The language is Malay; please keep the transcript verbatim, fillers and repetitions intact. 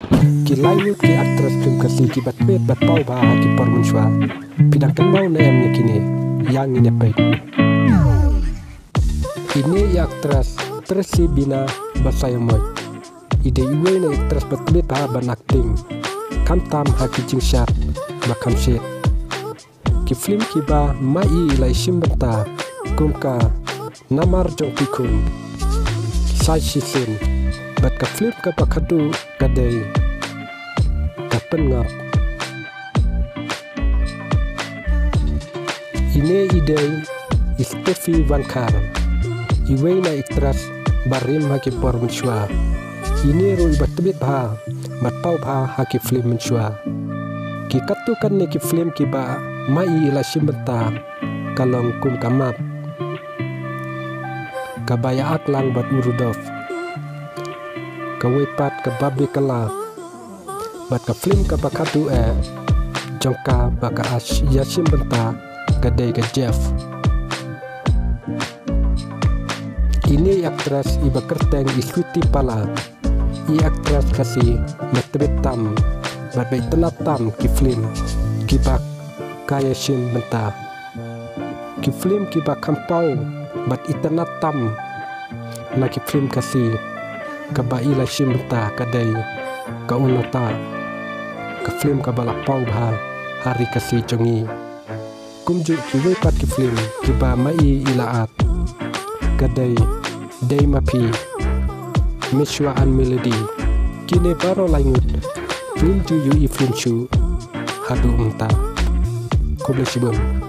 ki layu ki aktras film Khasi ki bat bet bat pau ba ki por munshwa pidang kan mau na em kini yang ini pe ini ya aktras tersi bina basayamoy ide iwe na aktras bat bet ba ban acting kam tam haki jingshat bakam shet ki film ki ba mai lai shimbata kumka namar jong pikum sai shisin bat ka film ka pakadu kadai pengap ini ide istefi wankar iwe na iktras barim haki por menshwa ini roi batbit ha batpau ha haki film menshwa ki katukan ne ki film ki ba mai la shimbata kalong kum kamap kabaya aklang bat urudov kawepat kababi kala bat ka film ka bakatu e jongka baka ash yashim benta kadai ka Jeff ini aktras iba kerteng isuti pala i aktras Khasi matbet tam bat bai tenatam ki film ki bak kaya shim benta ki film ki bak kampau bat itenatam na ki film Khasi ka ba ila shim benta kadai ka unata ka film ka balak pau bha hari Khasi jongi kumju kiwe pat ki film ki ba mai ilaat kadai dei mapi mishwa an melody kine baro langut film tu yu i film chu hadu umta ko blesibum